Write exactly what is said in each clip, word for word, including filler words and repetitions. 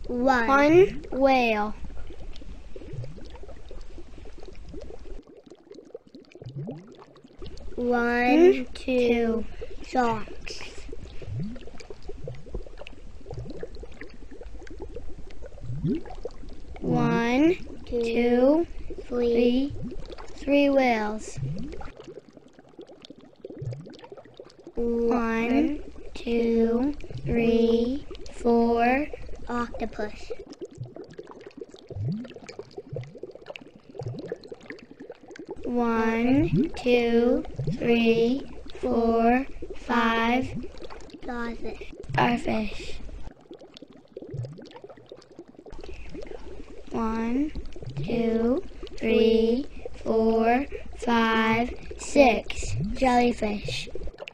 One. One whale. One, two sharks. One, two, three, three whales. One, two, three, four, octopus. One, two, three, four, five, Starfish. starfish. One, two, three, four, five, six, jellyfish.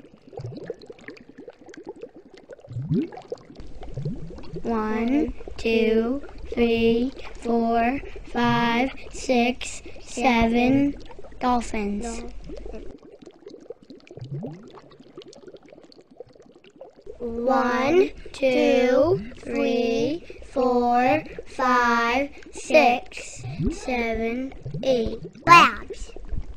One, two, three, four, five, six, seven, dolphins. One, two, three, four, five, six, seven, eight. Crabs.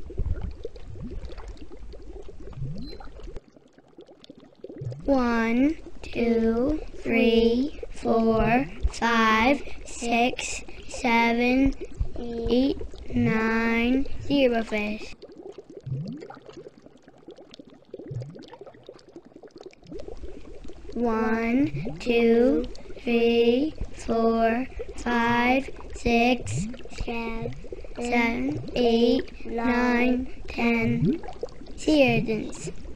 One, two, three, four, five, six, seven, eight, nine, zebrafish. One, two, three, four, five, six, Seven. seven, eight, nine, ten. Sea urchins.